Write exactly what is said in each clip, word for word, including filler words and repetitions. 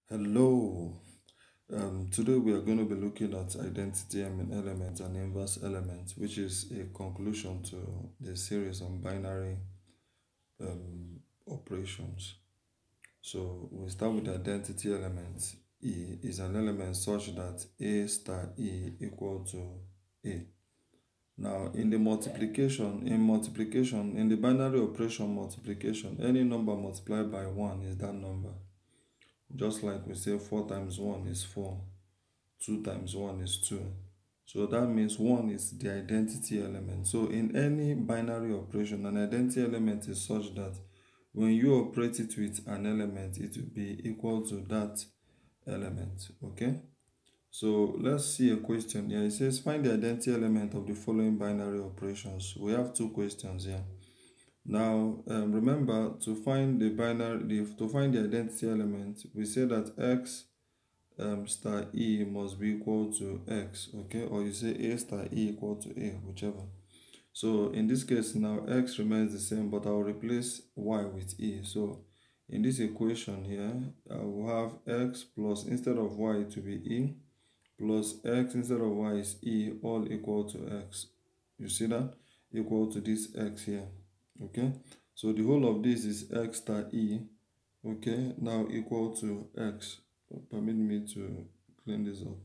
Hello. Um, today we are going to be looking at identity elements and inverse elements, which is a conclusion to the series on binary um, operations. So we start with the identity element. E is an element such that A star E equal to A. Now in the multiplication, in multiplication, in the binary operation multiplication, any number multiplied by one is that number. Just like we say four times one is four, two times one is two. So that means one is the identity element. So in any binary operation, an identity element is such that when you operate it with an element, it will be equal to that element. Okay? So let's see a question here. It says find the identity element of the following binary operations. We have two questions here. Now um, remember, to find the binary the, to find the identity element, we say that x um, star e must be equal to x, okay, or you say a star e equal to a, whichever. So in this case now x remains the same, but I'll replace y with e. So in this equation here, I will have x plus, instead of y to be e, plus x instead of y is e, all equal to x. You see that? Equal to this x here. Okay, so the whole of this is x star e, okay, now equal to x. Permit me to clean this up.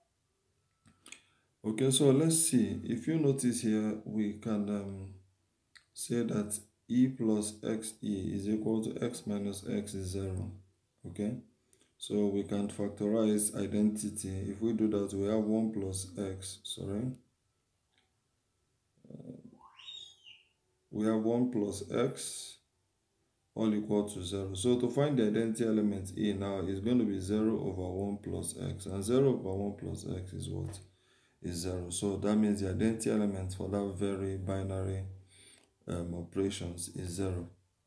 Okay, so let's see. If you notice here, we can um, say that e plus xe is equal to x minus x is zero. Okay, so we can factorize identity. If we do that, we have one plus x, sorry. We have one plus x all equal to zero. So to find the identity element e now is going to be zero over one plus x. And zero over one plus x is what? Is zero. So that means the identity element for that very binary um, operations is zero.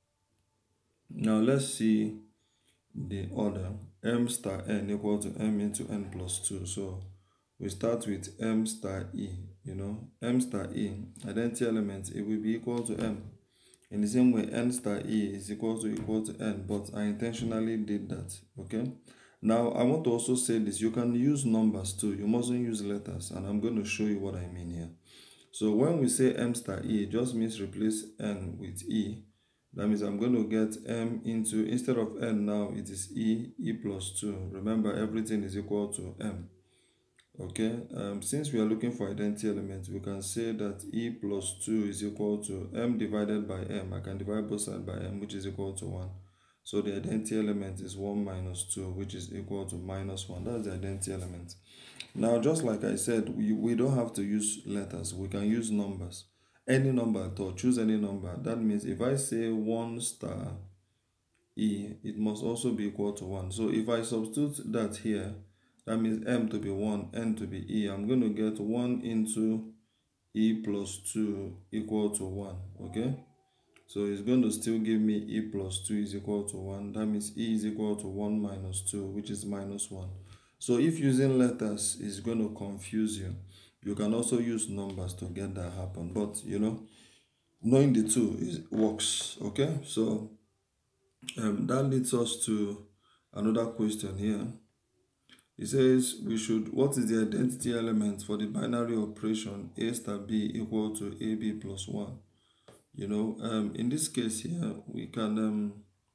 Now let's see the order. M star n equal to m into n plus two. So we start with m star e. You know, m star e, identity element, it will be equal to m. In the same way, n star e is equal to equal to n, but I intentionally did that. Okay. Now I want to also say this. You can use numbers too. You mustn't use letters, and I'm going to show you what I mean here. So when we say m star e, it just means replace n with e. That means I'm going to get m into, instead of n now, it is e, e plus two. Remember, everything is equal to m. Okay, um, since we are looking for identity elements, we can say that e plus two is equal to m divided by m. I can divide both sides by m, which is equal to one. So the identity element is one minus two, which is equal to minus one. That's the identity element. Now, just like I said, we, we don't have to use letters. We can use numbers. Any number at all. Choose any number. That means if I say one star e, it must also be equal to one. So if I substitute that here, that means m to be one, n to be e. I'm going to get one into e plus two equal to one. Okay? So it's going to still give me e plus two is equal to one. That means e is equal to one minus two, which is minus one. So if using letters is going to confuse you, you can also use numbers to get that happen. But, you know, knowing the two is, works. Okay? So um, that leads us to another question here. It says we should, what is the identity element for the binary operation a star b equal to ab plus one? You know, um, in this case here, we can, um,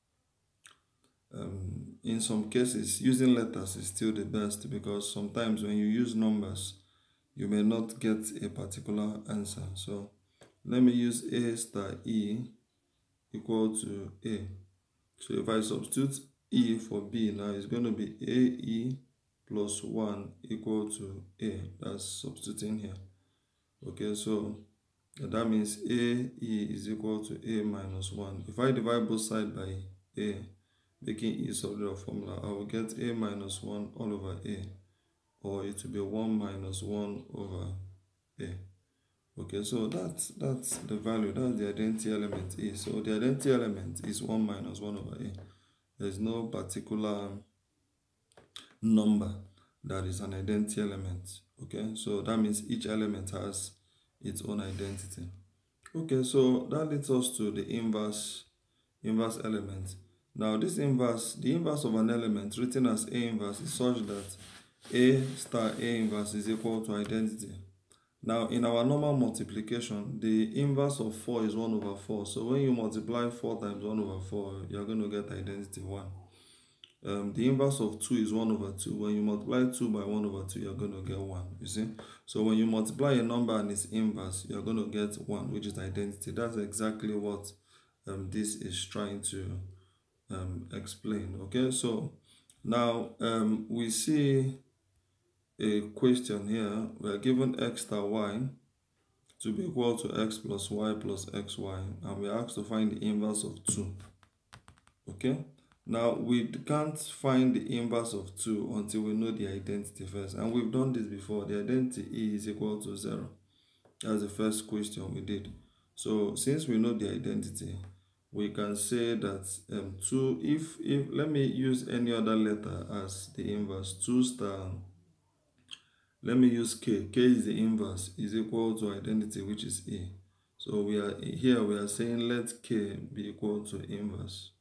um, in some cases, using letters is still the best, because sometimes when you use numbers, you may not get a particular answer. So let me use a star e equal to a. So if I substitute e for b now, it's going to be ae plus one equal to a. That's substituting here. Okay, so that means ae is equal to a minus one. If I divide both sides by a, making e solve the formula, I will get a minus one all over a, or it will be one minus one over a. Okay, so that's that's the value, that's the identity element e. So the identity element is one minus one over a. There's no particular number that is an identity element. Okay, so that means each element has its own identity. Okay, so that leads us to the inverse inverse element. Now this inverse, the inverse of an element written as A inverse is such that A star A inverse is equal to identity. Now in our normal multiplication, the inverse of four is one over four. So when you multiply four times one over four, you're going to get identity one. Um, the inverse of two is one over two. When you multiply two by one over two, you're going to get one. You see? So when you multiply a number and its inverse, you're going to get one, which is identity. That's exactly what um, this is trying to um, explain. Okay, so now um, we see a question here. We are given x star y to be equal to x plus y plus xy, and we are asked to find the inverse of two. Okay, now we can't find the inverse of two until we know the identity first, and we've done this before. The identity E is equal to zero. That's the first question we did. So since we know the identity, we can say that um, two, if, if, let me use any other letter as the inverse, two star, let me use K, K is the inverse, is equal to identity, which is E. So we are here, we are saying let K be equal to inverse.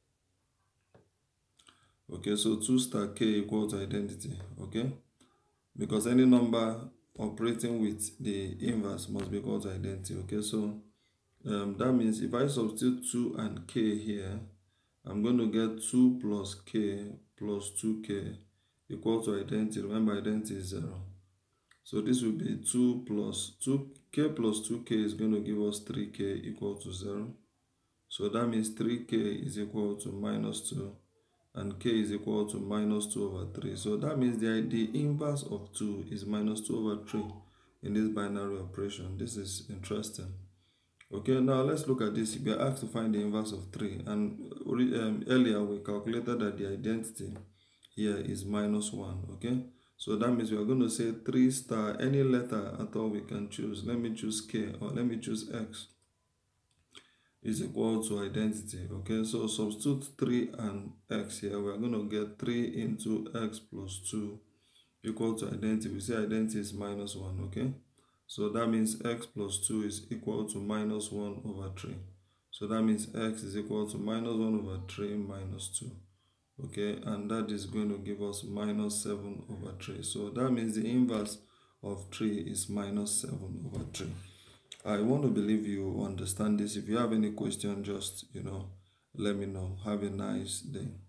Okay, so two star K equal to identity, okay? Because any number operating with the inverse must be equal to identity, okay? So um, that means if I substitute two and K here, I'm going to get two plus K plus two K equal to identity. Remember, identity is zero. So this will be two plus two K plus two K is going to give us three K equal to zero. So that means three K is equal to minus two. And K is equal to minus two over three. So that means the, the inverse of two is minus two over three in this binary operation. This is interesting. Okay, now let's look at this. We are asked to find the inverse of three. And um, earlier we calculated that the identity here is minus one. Okay, so that means we are going to say three star, any letter at all we can choose. Let me choose K, or let me choose X, is equal to identity. Okay, so substitute three and X here. We are going to get three into X plus two equal to identity. We say identity is minus one. Okay, so that means X plus two is equal to minus one over three. So that means X is equal to minus one over three minus two. Okay, and that is going to give us minus seven over three. So that means the inverse of three is minus seven over three. I want to believe you understand this. If you have any question, just, you know, let me know. Have a nice day.